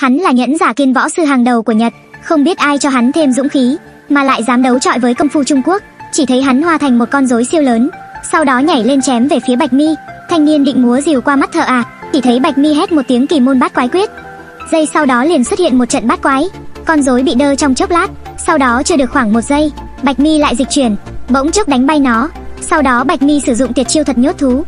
Hắn là nhẫn giả kiên võ sư hàng đầu của Nhật, không biết ai cho hắn thêm dũng khí, mà lại dám đấu chọi với công phu Trung Quốc. Chỉ thấy hắn hóa thành một con rối siêu lớn, sau đó nhảy lên chém về phía Bạch Mi. Thanh niên định múa rìu qua mắt thợ à, chỉ thấy Bạch Mi hét một tiếng kỳ môn bát quái quyết. Giây sau đó liền xuất hiện một trận bát quái, con rối bị đơ trong chốc lát, sau đó chưa được khoảng 1 giây, Bạch Mi lại dịch chuyển, bỗng chốc đánh bay nó. Sau đó Bạch Mi sử dụng tuyệt chiêu thật nhốt thú.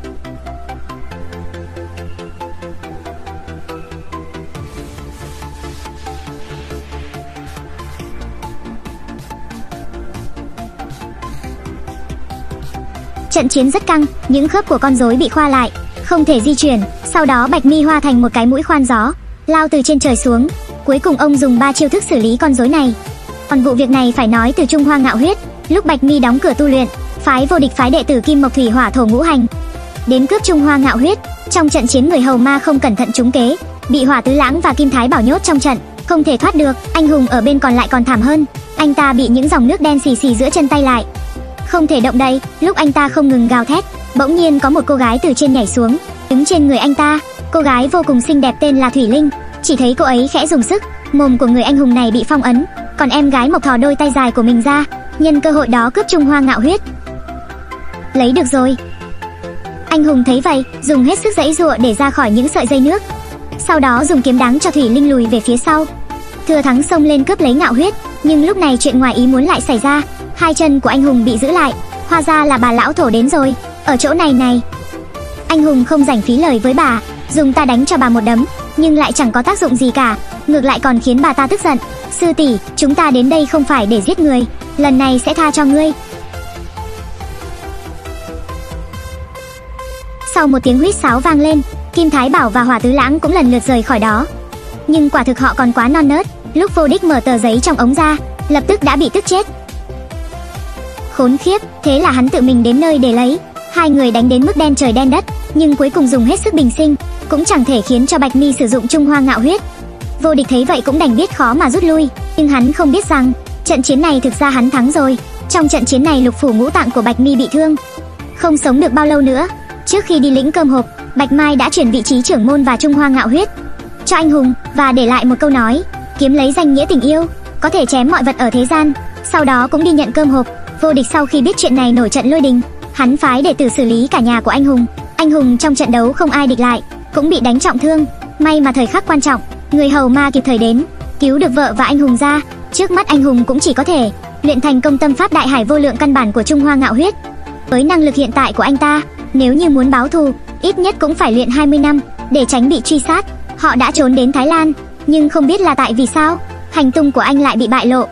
Trận chiến rất căng, những khớp của con rối bị khoa lại, không thể di chuyển. Sau đó Bạch Mi hóa thành một cái mũi khoan gió, lao từ trên trời xuống. Cuối cùng ông dùng 3 chiêu thức xử lý con rối này. Còn vụ việc này phải nói từ Trung Hoa Ngạo Huyết, lúc Bạch Mi đóng cửa tu luyện, phái vô địch phái đệ tử Kim Mộc Thủy Hỏa Thổ ngũ hành đến cướp Trung Hoa Ngạo Huyết. Trong trận chiến người hầu ma không cẩn thận trúng kế, bị Hỏa Tứ Lãng và Kim Thái Bảo nhốt trong trận, không thể thoát được. Anh hùng ở bên còn lại còn thảm hơn, anh ta bị những dòng nước đen xì xì giữa chân tay lại, không thể động đậy. Lúc anh ta không ngừng gào thét, bỗng nhiên có một cô gái từ trên nhảy xuống, đứng trên người anh ta. Cô gái vô cùng xinh đẹp tên là Thủy Linh. Chỉ thấy cô ấy khẽ dùng sức, mồm của người anh hùng này bị phong ấn, còn em gái Mộc thò đôi tay dài của mình ra, nhân cơ hội đó cướp Trung Hoa Ngạo Huyết. Lấy được rồi. Anh hùng thấy vậy, dùng hết sức giãy giụa để ra khỏi những sợi dây nước, sau đó dùng kiếm đắng cho Thủy Linh lùi về phía sau. Thừa thắng xông lên cướp lấy Ngạo Huyết, nhưng lúc này chuyện ngoài ý muốn lại xảy ra. Hai chân của anh hùng bị giữ lại, hóa ra là bà lão thổ đến rồi. Ở chỗ này này. Anh hùng không rảnh phí lời với bà, dùng ta đánh cho bà một đấm, nhưng lại chẳng có tác dụng gì cả, ngược lại còn khiến bà ta tức giận. Sư tỷ, chúng ta đến đây không phải để giết người, lần này sẽ tha cho ngươi. Sau một tiếng huýt sáo vang lên, Kim Thái Bảo và Hỏa Tứ Lãng cũng lần lượt rời khỏi đó. Nhưng quả thực họ còn quá non nớt, lúc vô địch mở tờ giấy trong ống ra, lập tức đã bị tức chết. Khốn khiếp, thế là hắn tự mình đến nơi để lấy. Hai người đánh đến mức đen trời đen đất, nhưng cuối cùng dùng hết sức bình sinh, cũng chẳng thể khiến cho Bạch Mi sử dụng Trung Hoa Ngạo Huyết. Vô địch thấy vậy cũng đành biết khó mà rút lui, nhưng hắn không biết rằng trận chiến này thực ra hắn thắng rồi. Trong trận chiến này lục phủ ngũ tạng của Bạch Mi bị thương, không sống được bao lâu nữa. Trước khi đi lĩnh cơm hộp, Bạch Mai đã chuyển vị trí trưởng môn và Trung Hoa Ngạo Huyết cho anh hùng, và để lại một câu nói: kiếm lấy danh nghĩa tình yêu, có thể chém mọi vật ở thế gian. Sau đó cũng đi nhận cơm hộp. Vô địch sau khi biết chuyện này nổi trận lôi đình, hắn phái đệ tử xử lý cả nhà của anh hùng. Anh hùng trong trận đấu không ai địch lại, cũng bị đánh trọng thương. May mà thời khắc quan trọng, người hầu ma kịp thời đến, cứu được vợ và anh hùng ra. Trước mắt anh hùng cũng chỉ có thể luyện thành công tâm pháp đại hải vô lượng căn bản của Trung Hoa Ngạo Huyết. Với năng lực hiện tại của anh ta, nếu như muốn báo thù, ít nhất cũng phải luyện 20 năm để tránh bị truy sát. Họ đã trốn đến Thái Lan, nhưng không biết là tại vì sao hành tung của anh lại bị bại lộ.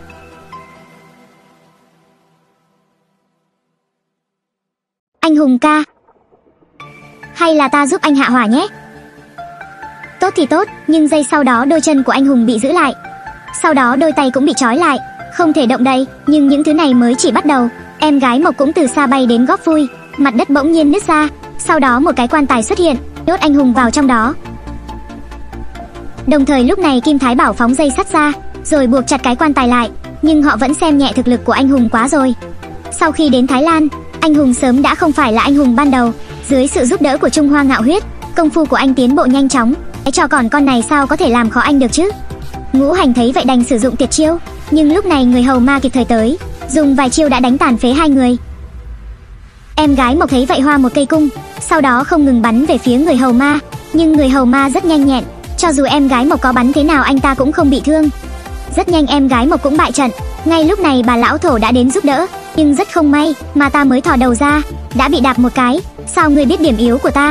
Anh hùng ca, hay là ta giúp anh hạ hỏa nhé? Tốt thì tốt, nhưng giây sau đó đôi chân của anh hùng bị giữ lại, sau đó đôi tay cũng bị trói lại, không thể động đậy. Nhưng những thứ này mới chỉ bắt đầu. Em gái Mộc cũng từ xa bay đến góp vui. Mặt đất bỗng nhiên nứt ra, sau đó một cái quan tài xuất hiện, nhốt anh hùng vào trong đó. Đồng thời lúc này Kim Thái Bảo phóng dây sắt ra, rồi buộc chặt cái quan tài lại. Nhưng họ vẫn xem nhẹ thực lực của anh hùng quá rồi. Sau khi đến Thái Lan, anh hùng sớm đã không phải là anh hùng ban đầu. Dưới sự giúp đỡ của Trung Hoa Ngạo Huyết, công phu của anh tiến bộ nhanh chóng. Cái trò còn con này sao có thể làm khó anh được chứ? Ngũ hành thấy vậy đành sử dụng tuyệt chiêu, nhưng lúc này người hầu ma kịp thời tới, dùng vài chiêu đã đánh tàn phế hai người. Em gái Mộc thấy vậy hoa một cây cung, sau đó không ngừng bắn về phía người hầu ma. Nhưng người hầu ma rất nhanh nhẹn, cho dù em gái Mộc có bắn thế nào anh ta cũng không bị thương. Rất nhanh em gái Mộc cũng bại trận. Ngay lúc này bà lão thổ đã đến giúp đỡ, nhưng rất không may mà ta mới thò đầu ra đã bị đạp một cái. Sao ngươi biết điểm yếu của ta?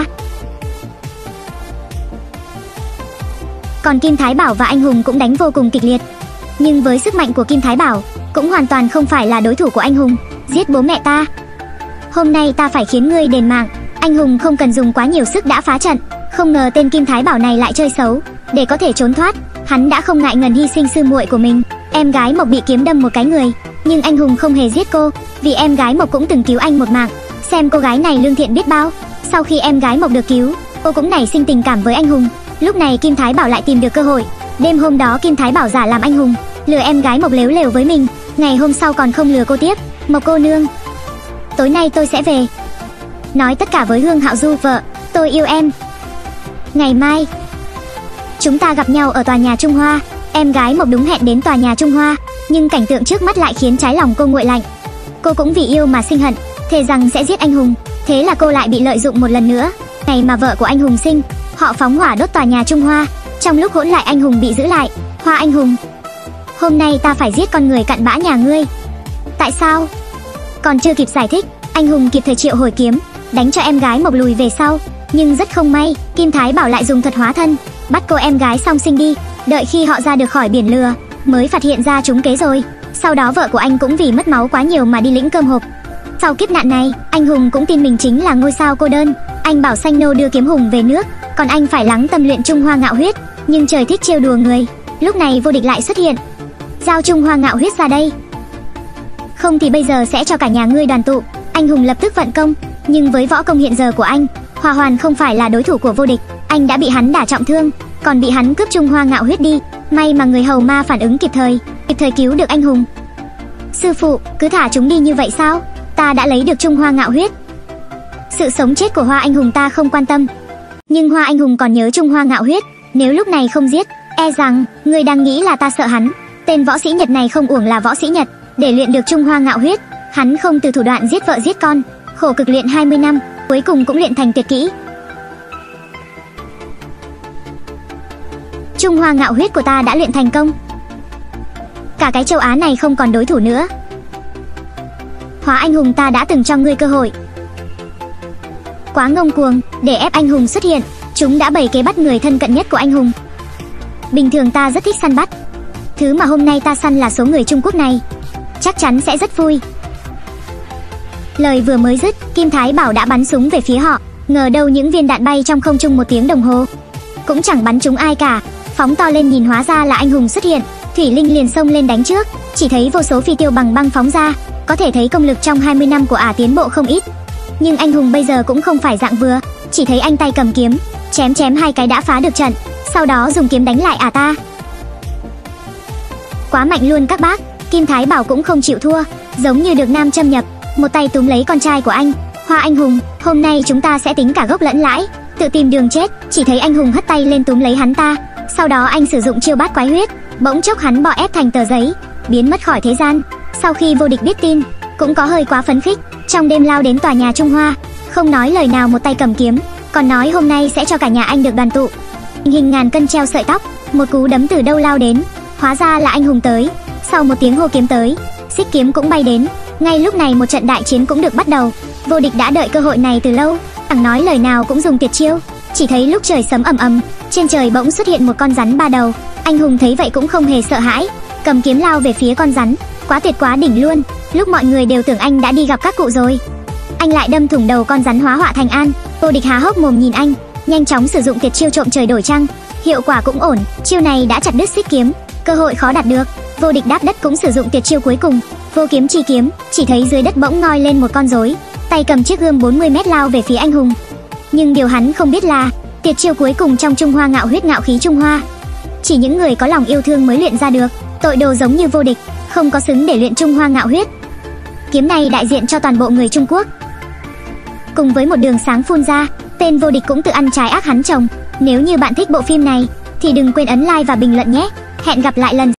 Còn Kim Thái Bảo và anh hùng cũng đánh vô cùng kịch liệt, nhưng với sức mạnh của Kim Thái Bảo cũng hoàn toàn không phải là đối thủ của anh hùng. Giết bố mẹ ta, hôm nay ta phải khiến ngươi đền mạng. Anh hùng không cần dùng quá nhiều sức đã phá trận. Không ngờ tên Kim Thái Bảo này lại chơi xấu. Để có thể trốn thoát, hắn đã không ngại ngần hy sinh sư muội của mình. Em gái Mộc bị kiếm đâm một cái người, nhưng anh hùng không hề giết cô, vì em gái Mộc cũng từng cứu anh một mạng. Xem cô gái này lương thiện biết bao. Sau khi em gái Mộc được cứu, cô cũng nảy sinh tình cảm với anh hùng. Lúc này Kim Thái Bảo lại tìm được cơ hội. Đêm hôm đó Kim Thái Bảo giả làm anh hùng, lừa em gái Mộc lếu lều với mình. Ngày hôm sau còn không lừa cô tiếp. Mộc cô nương, tối nay tôi sẽ về nói tất cả với Hương Hạo Du vợ, tôi yêu em. Ngày mai Chúng ta gặp nhau ở tòa nhà Trung Hoa. Em gái Mộc đúng hẹn đến tòa nhà Trung Hoa, nhưng cảnh tượng trước mắt lại khiến trái lòng cô nguội lạnh. Cô cũng vì yêu mà sinh hận, thề rằng sẽ giết anh Hùng. Thế là cô lại bị lợi dụng một lần nữa. Ngày mà vợ của anh Hùng sinh, họ phóng hỏa đốt tòa nhà Trung Hoa. Trong lúc hỗn lại anh Hùng bị giữ lại. Hoa anh Hùng, hôm nay ta phải giết con người cặn bã nhà ngươi. Tại sao? Còn chưa kịp giải thích, anh Hùng kịp thời triệu hồi kiếm, đánh cho em gái Mộc lùi về sau. Nhưng rất không may, Kim Thái Bảo lại dùng thuật hóa thân, bắt cô em gái song sinh đi. Đợi khi họ ra được khỏi biển lừa, mới phát hiện ra trúng kế rồi. Sau đó vợ của anh cũng vì mất máu quá nhiều mà đi lĩnh cơm hộp. Sau kiếp nạn này, anh Hùng cũng tin mình chính là ngôi sao cô đơn. Anh bảo Xanh Nô đưa kiếm Hùng về nước, còn anh phải lắng tâm luyện Trung Hoa Ngạo Huyết. Nhưng trời thích trêu đùa người, lúc này Vô Địch lại xuất hiện. Giao Trung Hoa Ngạo Huyết ra đây, không thì bây giờ sẽ cho cả nhà ngươi đoàn tụ. Anh Hùng lập tức vận công, nhưng với võ công hiện giờ của anh, Hoa Hoàn không phải là đối thủ của Vô Địch. Anh đã bị hắn đả trọng thương, còn bị hắn cướp Trung Hoa Ngạo Huyết đi. May mà người hầu ma phản ứng kịp thời cứu được anh Hùng. Sư phụ, cứ thả chúng đi như vậy sao? Ta đã lấy được Trung Hoa Ngạo Huyết. Sự sống chết của Hoa anh Hùng ta không quan tâm, nhưng Hoa anh Hùng còn nhớ Trung Hoa Ngạo Huyết. Nếu lúc này không giết, e rằng ngươi đang nghĩ là ta sợ hắn. Tên võ sĩ Nhật này không uổng là võ sĩ Nhật. Để luyện được Trung Hoa Ngạo Huyết, hắn không từ thủ đoạn giết vợ giết con, khổ cực luyện 20 năm, cuối cùng cũng luyện thành tuyệt kỹ. Trung Hoa Ngạo Huyết của ta đã luyện thành công. Cả cái châu Á này không còn đối thủ nữa. Hóa anh Hùng, ta đã từng cho ngươi cơ hội. Quá ngông cuồng, để ép anh Hùng xuất hiện. Chúng đã bày kế bắt người thân cận nhất của anh Hùng. Bình thường ta rất thích săn bắt, thứ mà hôm nay ta săn là số người Trung Quốc này. Chắc chắn sẽ rất vui. Lời vừa mới dứt, Kim Thái Bảo đã bắn súng về phía họ. Ngờ đâu những viên đạn bay trong không trung 1 tiếng đồng hồ, cũng chẳng bắn trúng ai cả. Phóng to lên nhìn hóa ra là anh Hùng xuất hiện. Thủy Linh liền xông lên đánh trước. Chỉ thấy vô số phi tiêu bằng băng phóng ra. Có thể thấy công lực trong 20 năm của ả tiến bộ không ít. Nhưng anh Hùng bây giờ cũng không phải dạng vừa. Chỉ thấy anh tay cầm kiếm, chém 2 cái đã phá được trận. Sau đó dùng kiếm đánh lại ả ta. Quá mạnh luôn các bác. Kim Thái Bảo cũng không chịu thua, giống như được nam châm nhập, một tay túm lấy con trai của anh. Hoa anh Hùng, hôm nay chúng ta sẽ tính cả gốc lẫn lãi, tự tìm đường chết. Chỉ thấy anh Hùng hất tay lên túm lấy hắn ta. Sau đó anh sử dụng chiêu bát quái huyết, bỗng chốc hắn bọ ép thành tờ giấy, biến mất khỏi thế gian. Sau khi Vô Địch biết tin, cũng có hơi quá phấn khích, trong đêm lao đến tòa nhà Trung Hoa, không nói lời nào, một tay cầm kiếm, còn nói hôm nay sẽ cho cả nhà anh được đoàn tụ. Hình ngàn cân treo sợi tóc, một cú đấm từ đâu lao đến, hóa ra là anh Hùng tới. Sau một tiếng hô kiếm tới, xích kiếm cũng bay đến. Ngay lúc này một trận đại chiến cũng được bắt đầu. Vô Địch đã đợi cơ hội này từ lâu, chẳng nói lời nào cũng dùng tuyệt chiêu. Chỉ thấy lúc trời sấm ầm ầm, trên trời bỗng xuất hiện một con rắn 3 đầu. Anh Hùng thấy vậy cũng không hề sợ hãi, cầm kiếm lao về phía con rắn. Quá tuyệt, quá đỉnh luôn. Lúc mọi người đều tưởng anh đã đi gặp các cụ rồi, anh lại đâm thủng đầu con rắn, hóa họa thành an. Vô Địch há hốc mồm nhìn anh, nhanh chóng sử dụng tuyệt chiêu trộm trời đổi trăng. Hiệu quả cũng ổn, chiêu này đã chặt đứt xích kiếm, cơ hội khó đạt được. Vô Địch đáp đất cũng sử dụng tuyệt chiêu cuối cùng, vô kiếm chi kiếm. Chỉ thấy dưới đất bỗng ngoi lên một con rối, tay cầm chiếc gươm 40 mét lao về phía anh Hùng. Nhưng điều hắn không biết là tuyệt chiêu cuối cùng trong Trung Hoa Ngạo Huyết, ngạo khí Trung Hoa, chỉ những người có lòng yêu thương mới luyện ra được. Tội đồ giống như Vô Địch không có xứng để luyện Trung Hoa Ngạo Huyết. Kiếm này đại diện cho toàn bộ người Trung Quốc. Cùng với một đường sáng phun ra, tên Vô Địch cũng tự ăn trái ác hắn trồng. Nếu như bạn thích bộ phim này thì đừng quên ấn like và bình luận nhé. Hẹn gặp lại lần